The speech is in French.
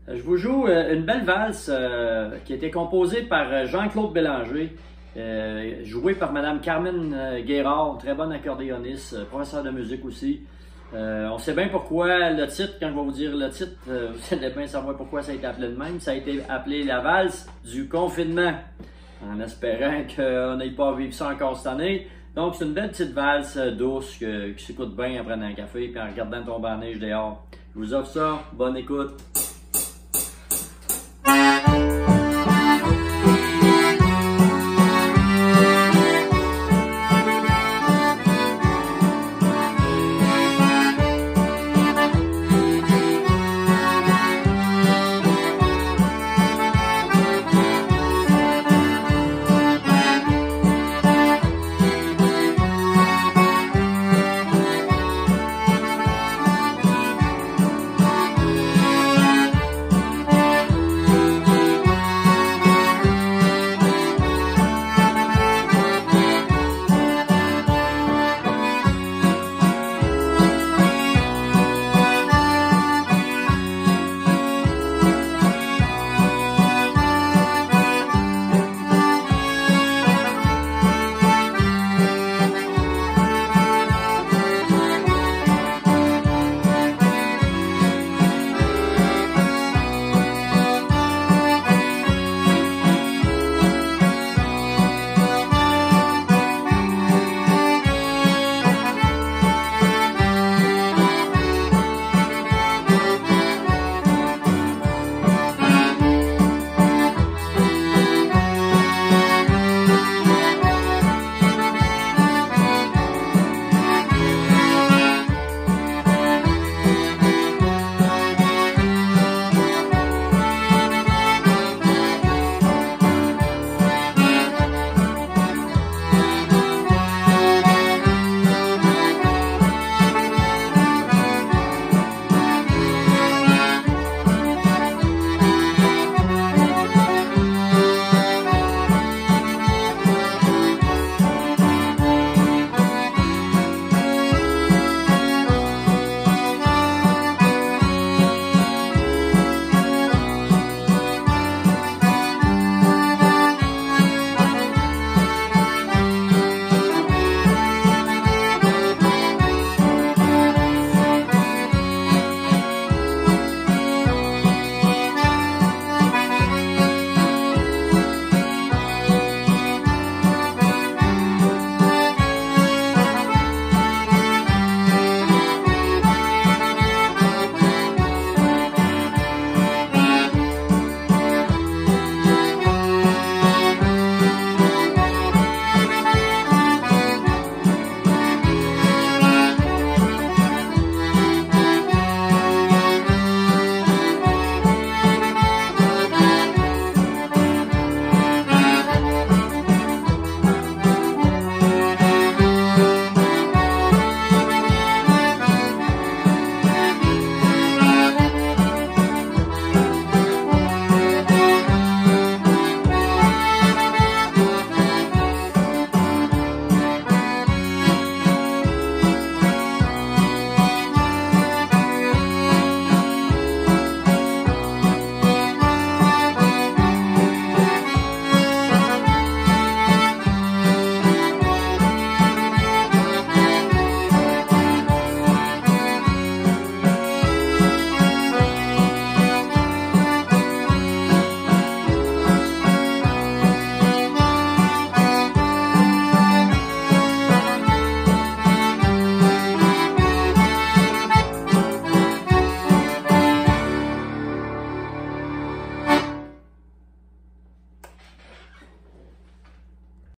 Je vous joue une belle valse qui a été composée par Jean Claude Bélanger, jouée par Madame Carmen Guérard, très bonne accordéoniste, professeure de musique aussi. On sait bien pourquoi le titre, quand je vais vous dire le titre, vous allez bien savoir pourquoi ça a été appelé de même. Ça a été appelé la valse du confinement, en espérant qu'on n'aille pas à vivre ça encore cette année. Donc c'est une belle petite valse douce qui s'écoute bien en prenant un café et en regardant tomber la neige dehors. Je vous offre ça, bonne écoute.